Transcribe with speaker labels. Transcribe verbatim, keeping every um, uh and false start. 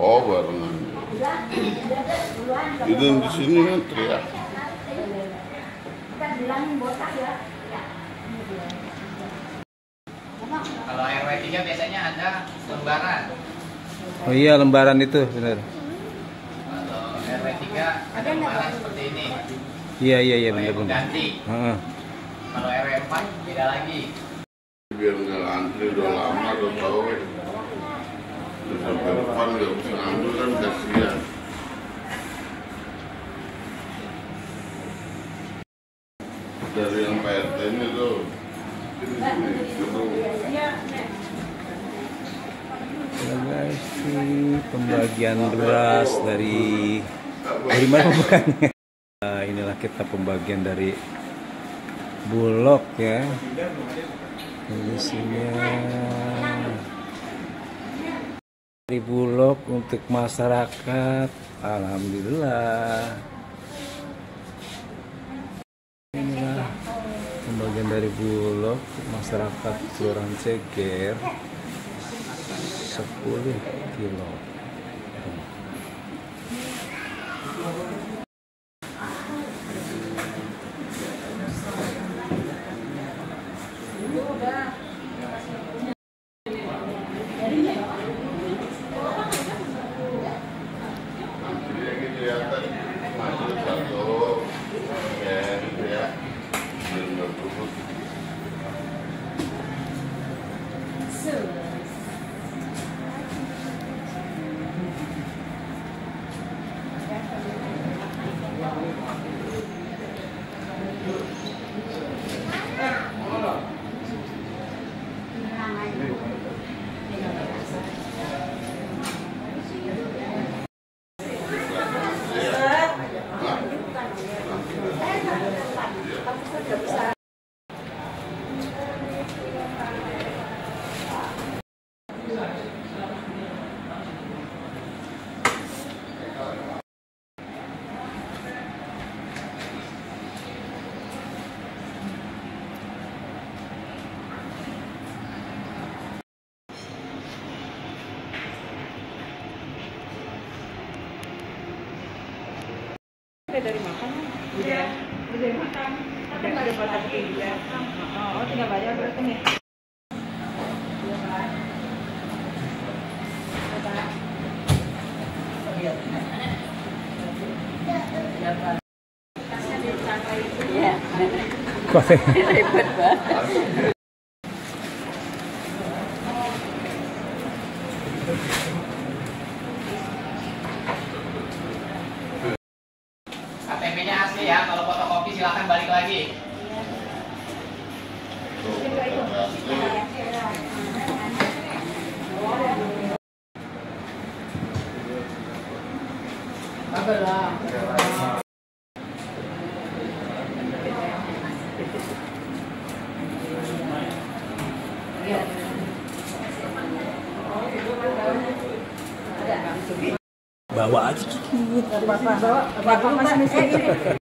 Speaker 1: Oh, barengan. Itu di sini kan teriak.
Speaker 2: Kalau R W tiga biasanya ada lembaran.
Speaker 3: Oh iya, lembaran itu benar.
Speaker 2: Kalau R W tiga ada lembaran seperti ini.
Speaker 3: Iya iya iya benar benar.
Speaker 2: Ganti.
Speaker 3: Heeh.
Speaker 2: Kalau R W empat beda lagi.
Speaker 1: Biar nggak antri udah lama, udah tahu. Udah sampai depan nggak bisa ngambil kan kasihan. Dari yang P R T ini tuh. Ini sini,
Speaker 3: Ya guys, ini pembagian beras dari dari mana bukannya? Nah, inilah kita pembagian dari Bulog ya. Ini sini dari Bulog untuk masyarakat. Alhamdulillah. Inilah pembagian dari Bulog untuk masyarakat Kelurahan Ceger. sepuluh kilo.
Speaker 4: Dari makan udah udah makan tapi nggak ada makan juga. Oh tinggal bayar berarti nih. Iya.
Speaker 3: Kok
Speaker 4: ribet banget.
Speaker 2: K T P-nya asli ya, kalau fotokopi silakan balik lagi.
Speaker 3: bawa aja.
Speaker 4: Bawa, bawa, bawa,